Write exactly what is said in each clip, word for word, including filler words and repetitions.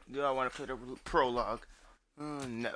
Do I want to play the prologue? Uh, no.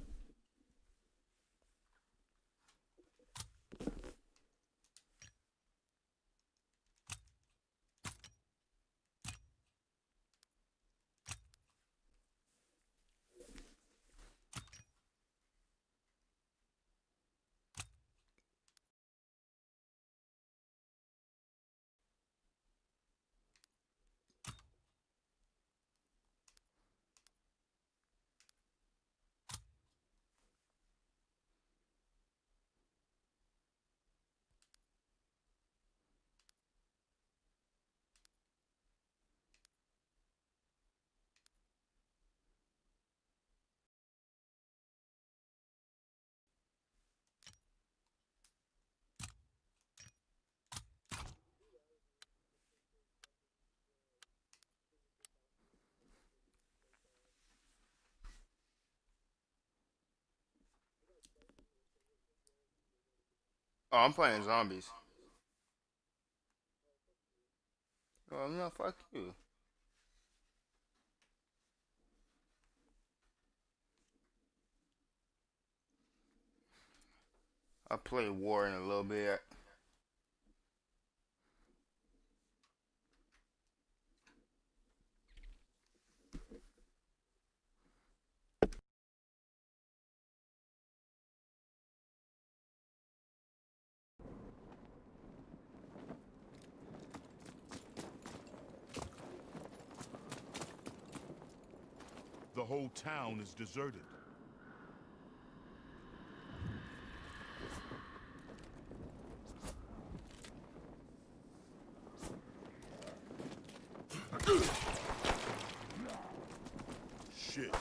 Oh, I'm playing zombies. Oh no, fuck you. I'll play war in a little bit. The whole town is deserted. Shit.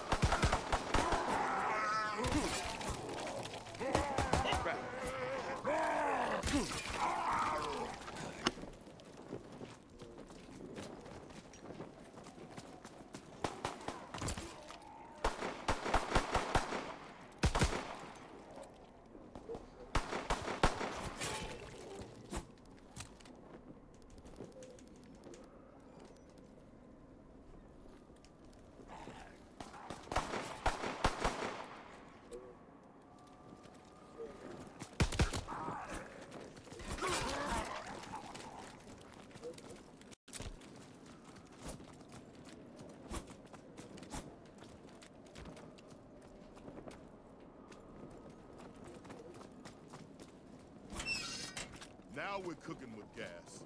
Now we're cooking with gas.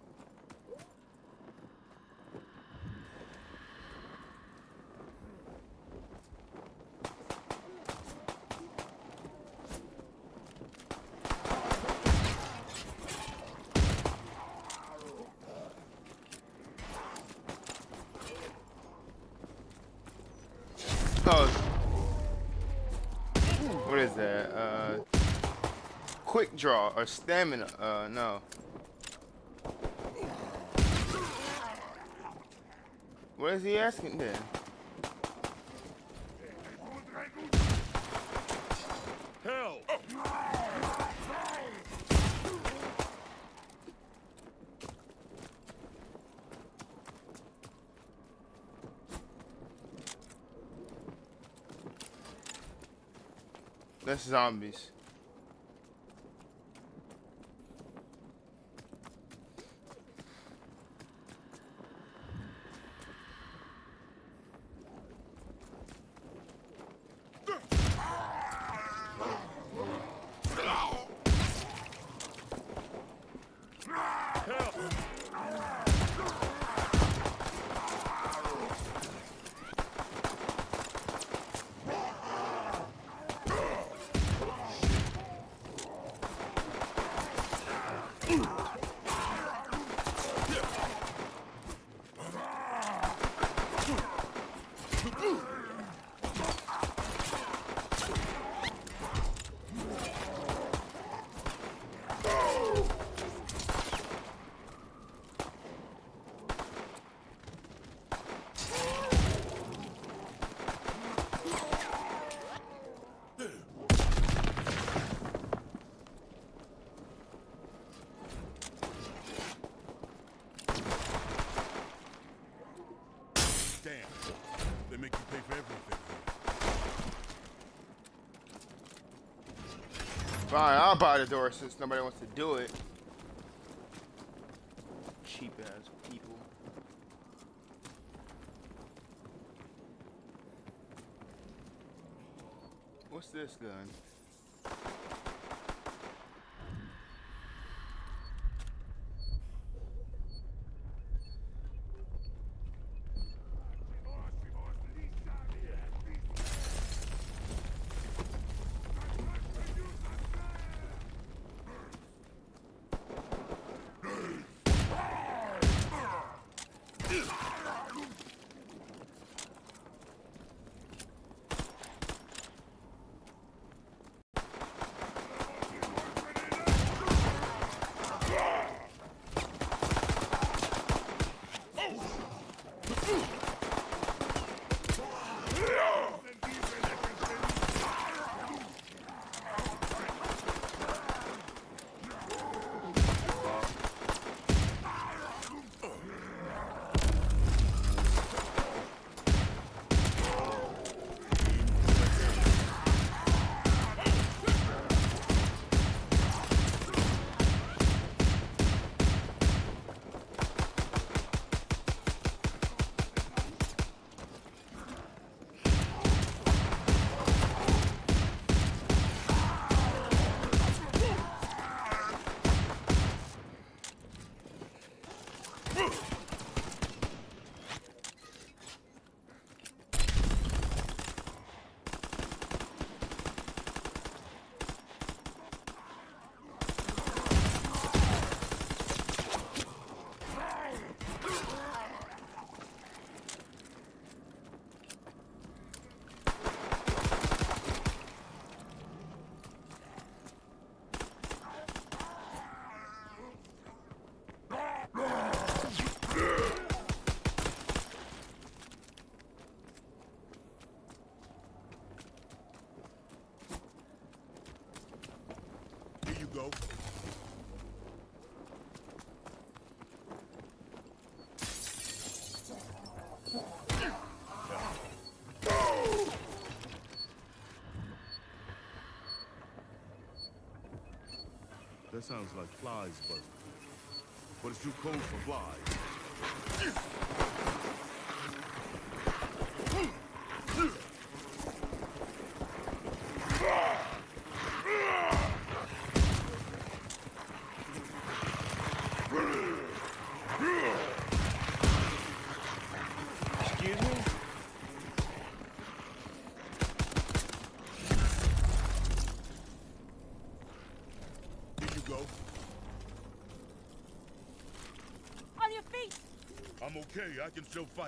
Oh, what is that? Uh, quick draw or stamina? Uh, no. What is he asking then? Hell! That's zombies. They make you pay for everything. Fine, I'll buy the door since nobody wants to do it. Cheap ass people. What's this gun? Go. That sounds like flies, but but it's too cold for flies. Excuse me? Here you go. On your feet! I'm okay. I can still fight.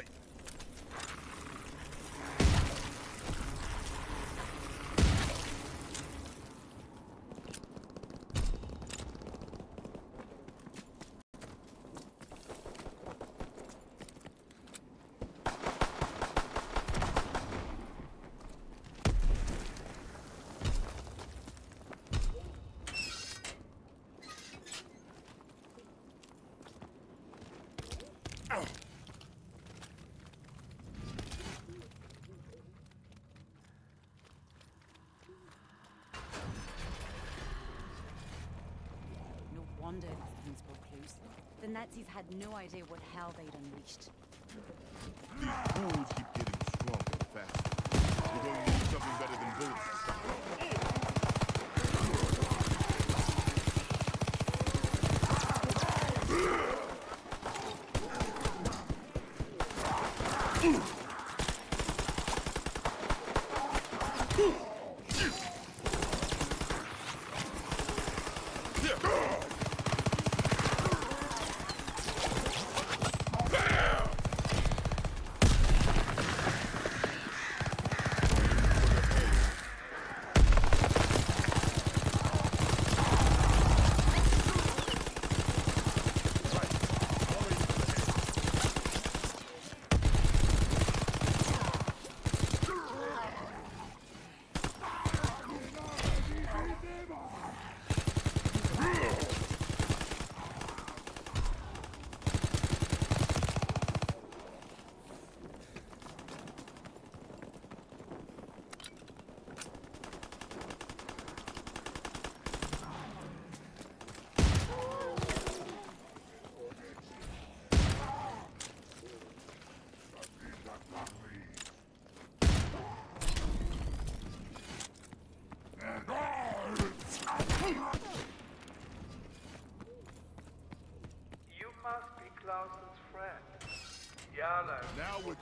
No wonder these things broke loose. The Nazis had no idea what hell they'd unleashed. These fools keep getting stronger and faster. We're going to need something better than bullets to stop them.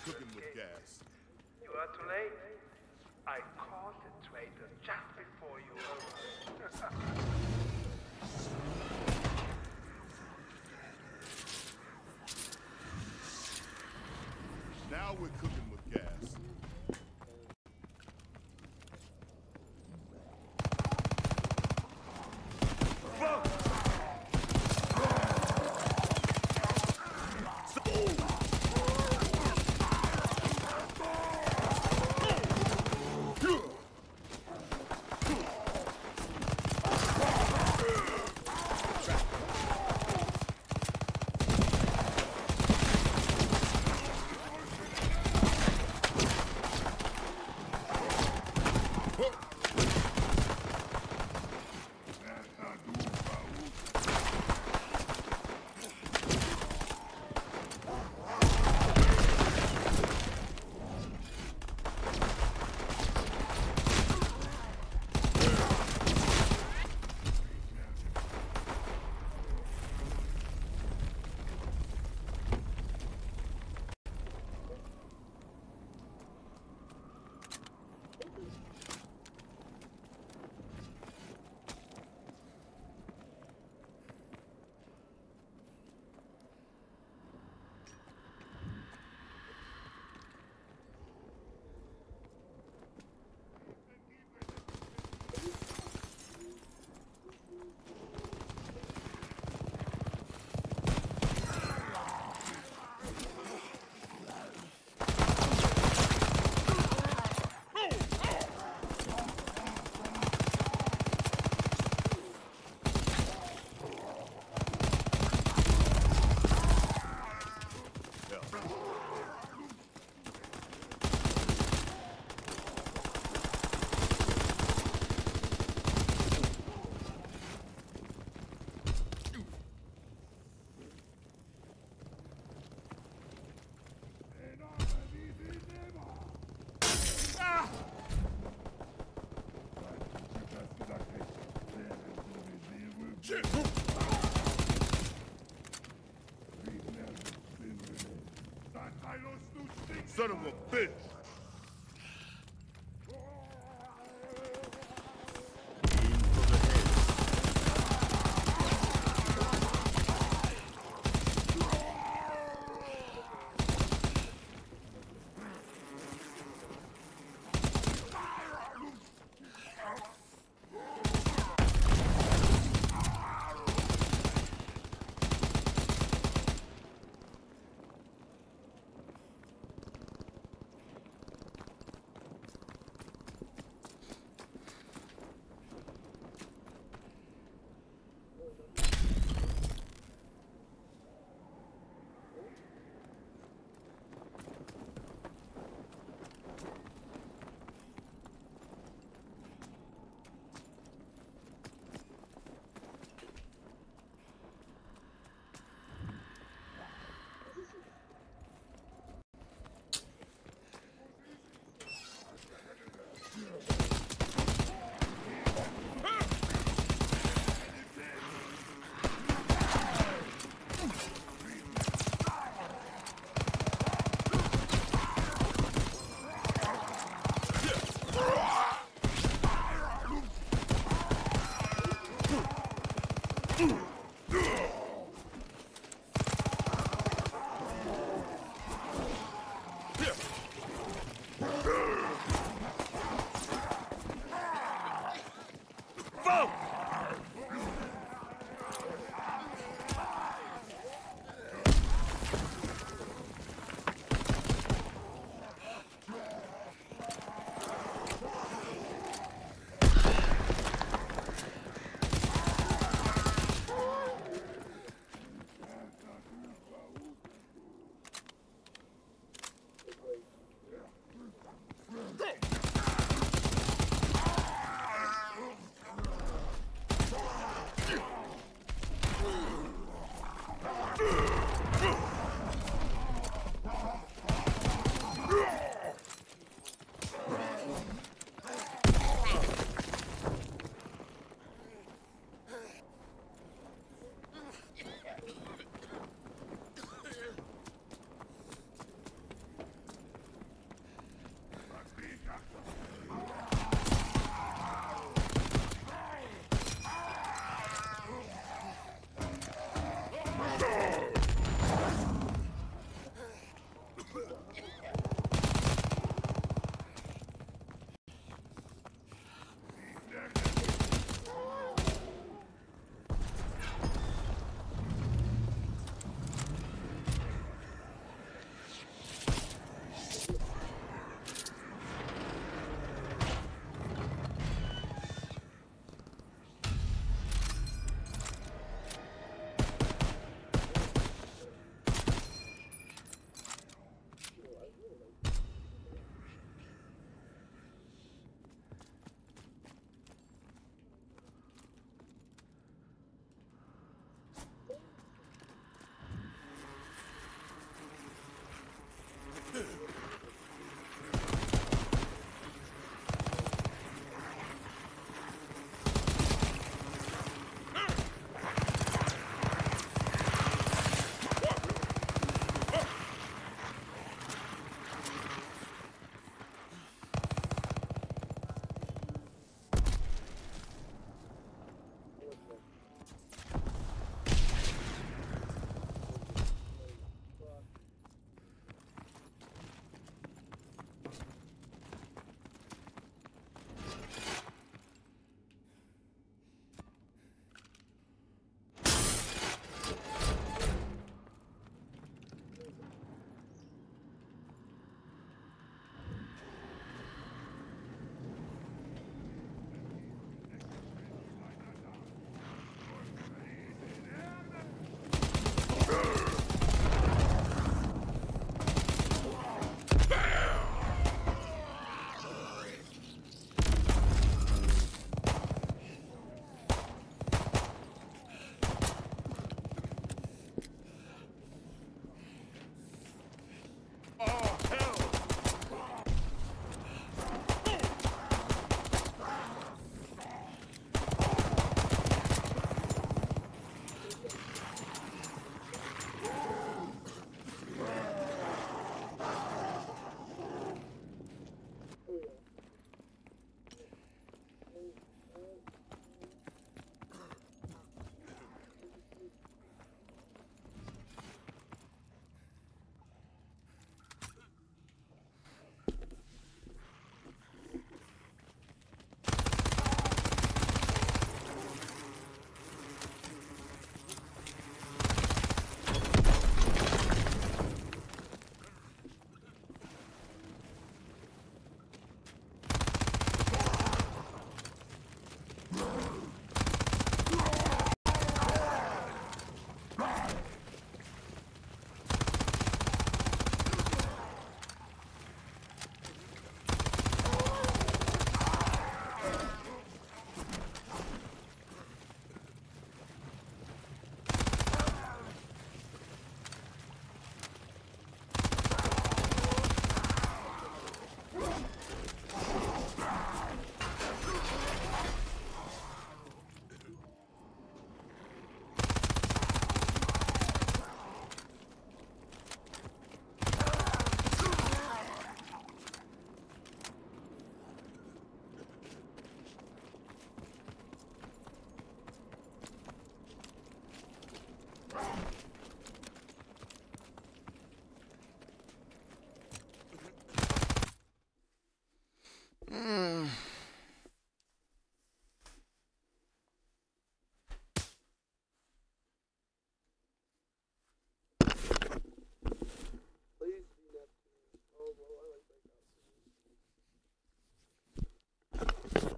cooking with gas. You are too late. I caught the traitor just before you arrived. Now we're cooking with gas. Son of a bitch!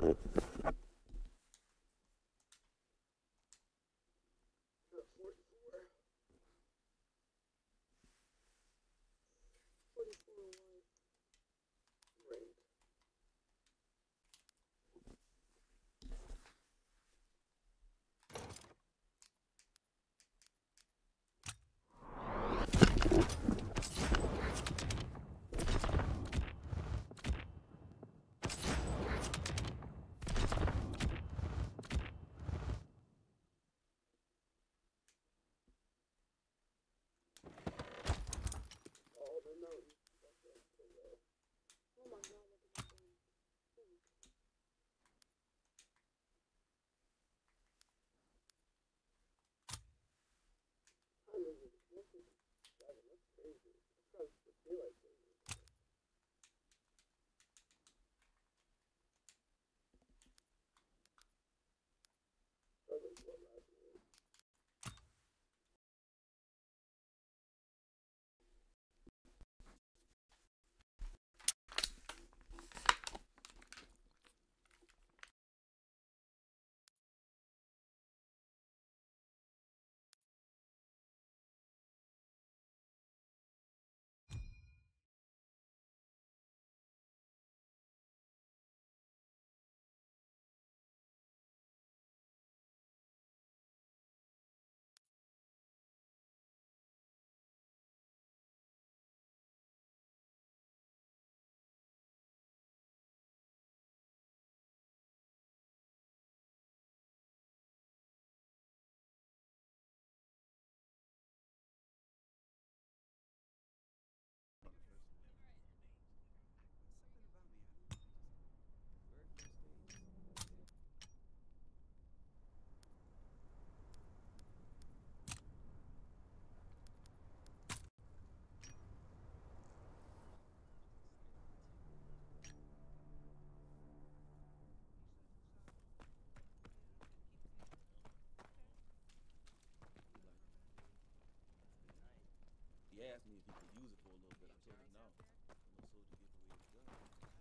He asked me if he could use it for a little bit. I told him no. I'm no soldier give away his gun.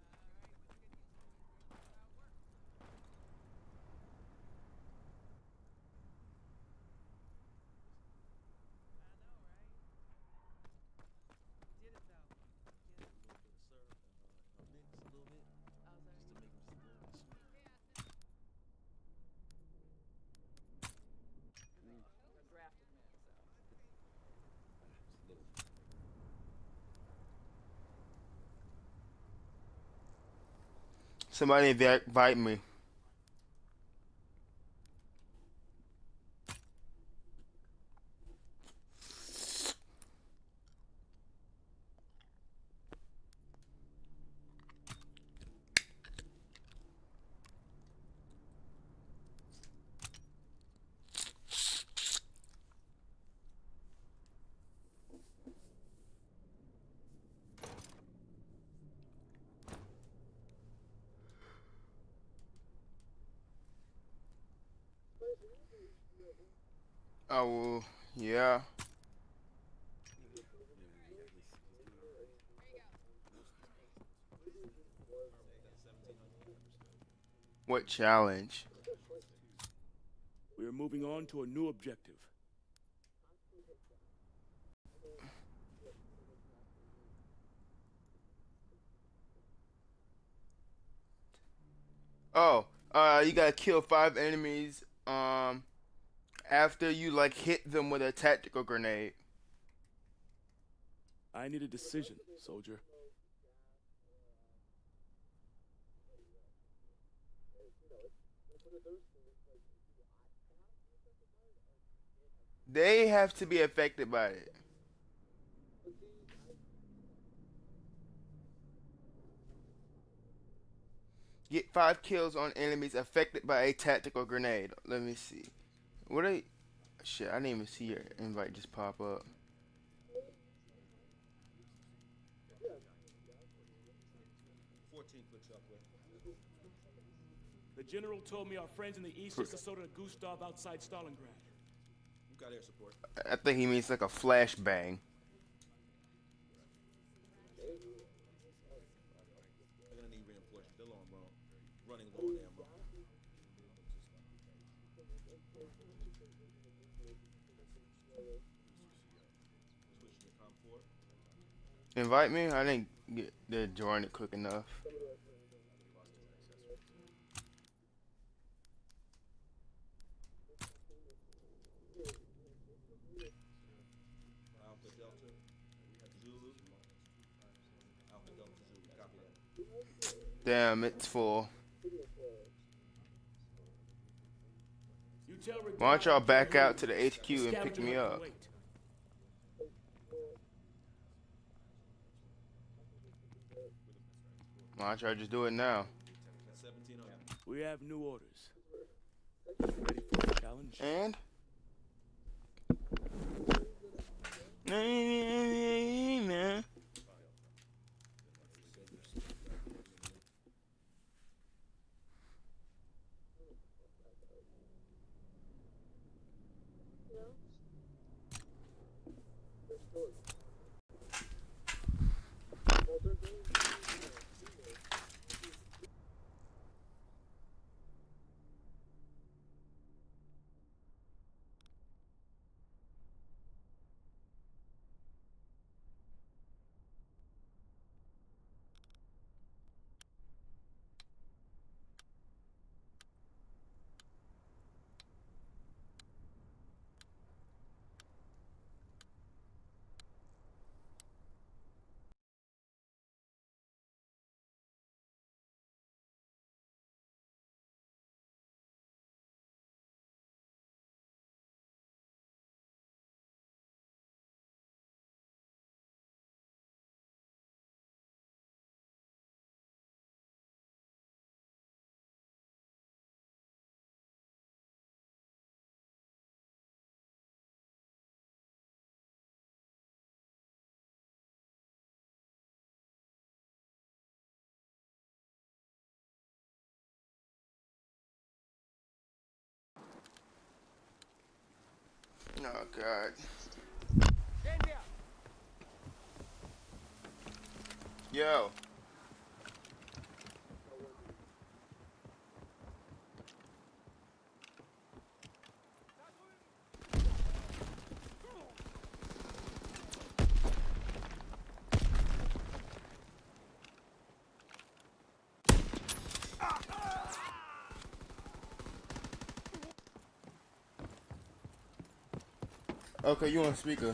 Somebody invite me. Oh, yeah. What challenge? We are moving on to a new objective. Oh, uh, you gotta kill five enemies, um, after you, like, hit them with a tactical grenade. I need a decision, soldier. They have to be affected by it. Get five kills on enemies affected by a tactical grenade. Let me see. What are... Shit, I didn't even see your invite just pop up. The general told me our friends in the east just assaulted a Gustav outside Stalingrad. You got air support. I think he means like a flashbang. They're gonna need reinforcements. They're long, bro. running low on ammo. Switching to COM four. Invite me? I didn't get the join it quick enough. Alpha Delta. Zulu. Alpha Delta Zulu. Copy that. Damn, it's full. You tell Rick Why don't that I y'all don't back care who out to the H Q and pick Scavenger me can up? wait. Why don't y'all just do it now? seventeen hundred. We have new orders. Ready for the challenge? And? Oh God. Yo. Okay, you on speaker.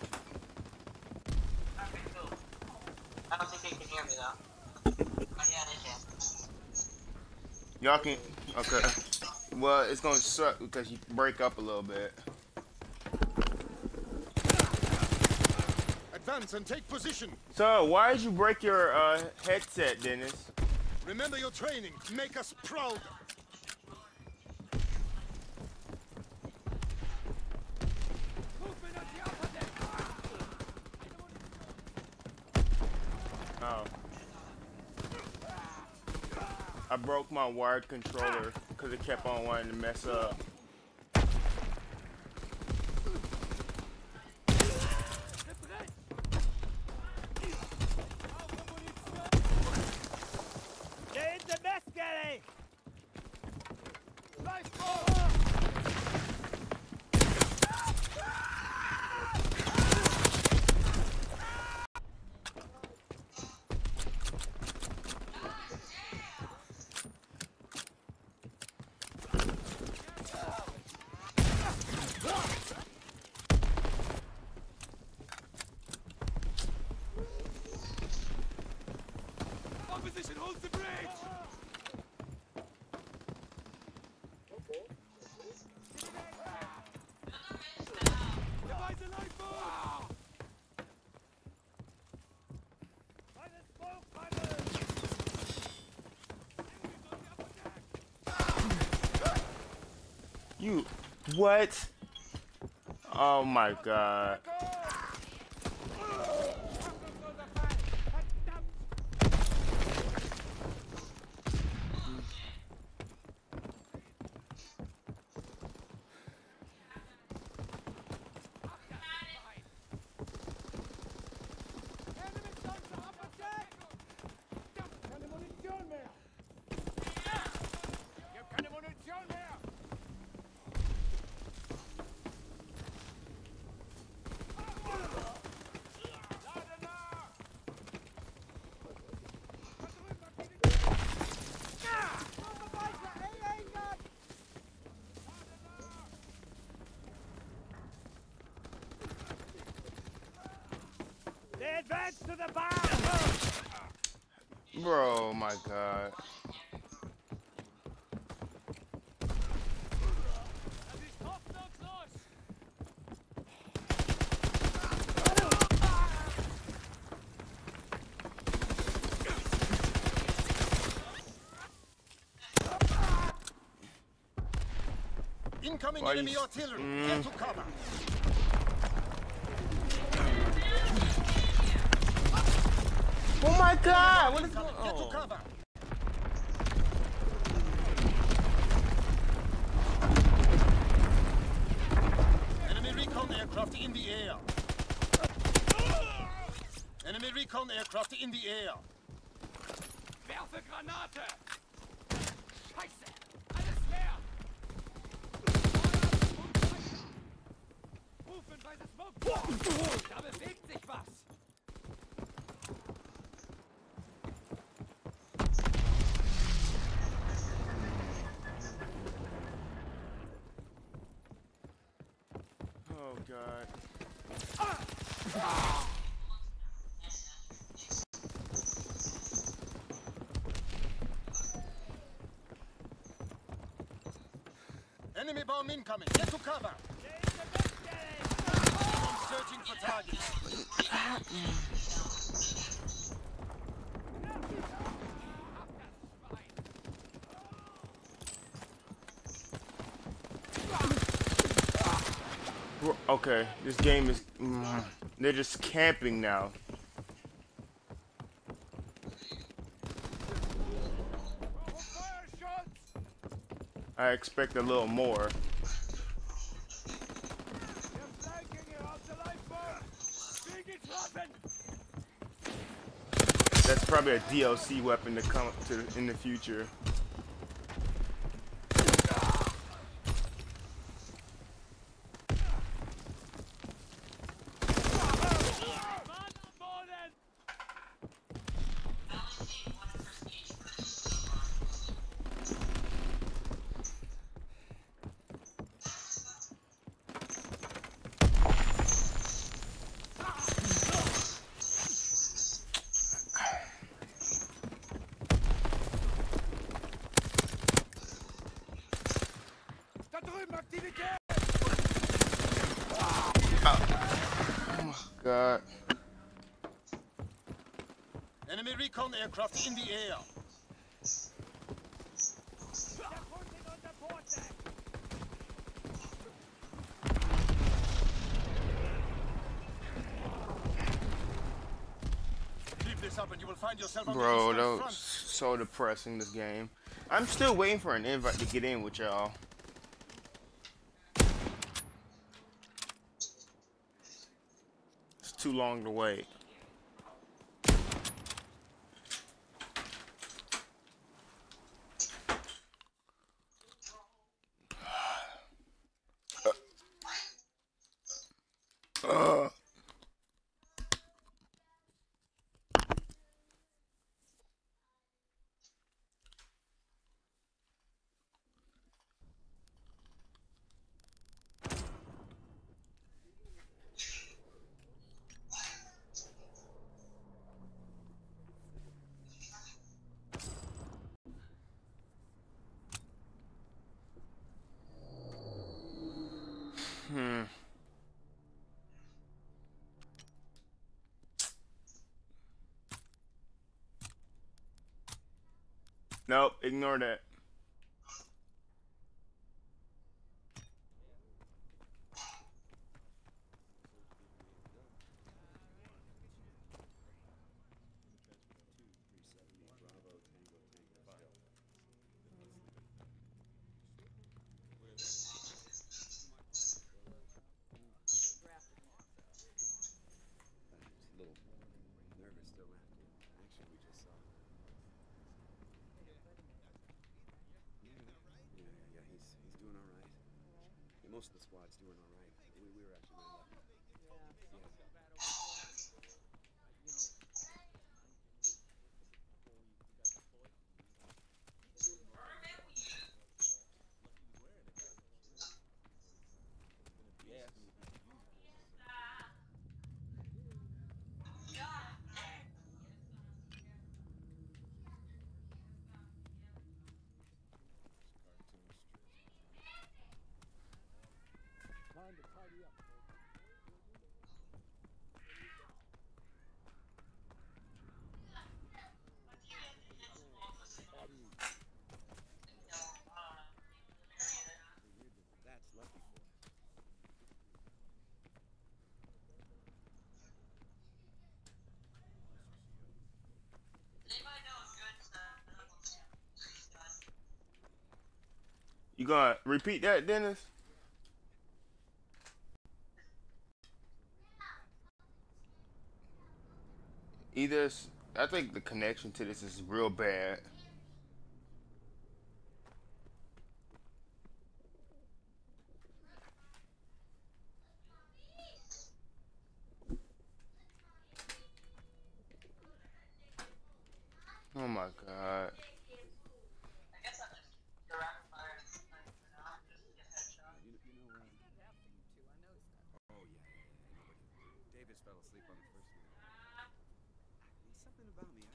Okay, cool. I don't think they can hear me though. Oh yeah, they can. Y'all can. Okay. Well, it's gonna suck because you break up a little bit. Advance and take position. So, why did you break your uh, headset, Dennis? Remember your training. Make us proud. Oh. I broke my wired controller because it kept on wanting to mess up. Opposition holds the bridge! Devise a lifeboat! By the smoke, pilots! You, what? Oh my God. To the bar! Bro, my God. Incoming Why enemy you- artillery. Mm. Get to cover. Oh my God! What is going Incoming. Get to on? cover. Enemy recon aircraft in the air. Enemy recon aircraft in the air. Werfe Granate! Scheiße! Alles leer! Rufen bei der Smoke! Da bewegt sich was! Oh God. Enemy bomb incoming. Get to cover. I'm searching for targets. Bro, okay, this game is. Mm, they're just camping now. I expect a little more. That's probably a D L C weapon to come to in the future. Da drüben Aktivität! God. Enemy recon aircraft in the air. Der Hund in unser Bootdeck! Keep this up and you will find yourself on Bro, the that eastern was front. so depressing, this game. I'm still waiting for an invite to get in with y'all. It's too long to wait. Uh. Hmm. Nope, ignore that. A little nervous still after the action we just saw. Yeah, yeah, yeah. He's he's doing all right. Yeah, most of the squad's doing all right. We, we were actually really lucky. Yeah. You gonna repeat that, Dennis? Either it's, I think the connection to this is real bad. Oh my god. I guess I'm just the rapid fire is like for now, just to get headshot. You, you know what? Oh, yeah, yeah, yeah. No, but Davis fell asleep on the first one. There's something about me.